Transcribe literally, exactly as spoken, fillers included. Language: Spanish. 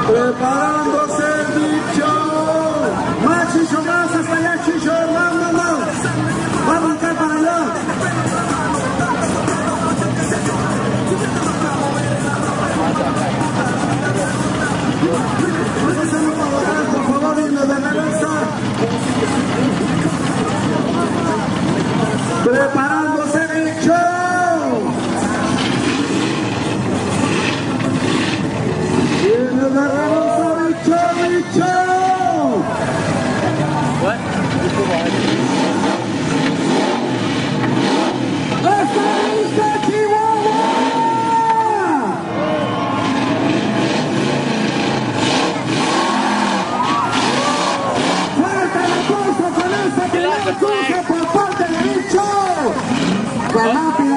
Preparándose el bicho. Más chicho, más hasta allá, chicho. Vamos, vamos. Va a brincar para allá. Vamos a hacerlo para atrás, por favor, y nos de reversa. Preparándose el bicho. Viene de reversa, bicho, bicho. What? ¡Está lista, Chihuahua! ¡Fuerte el aplauso con esta primera cruce por parte de Bicho! ¡Con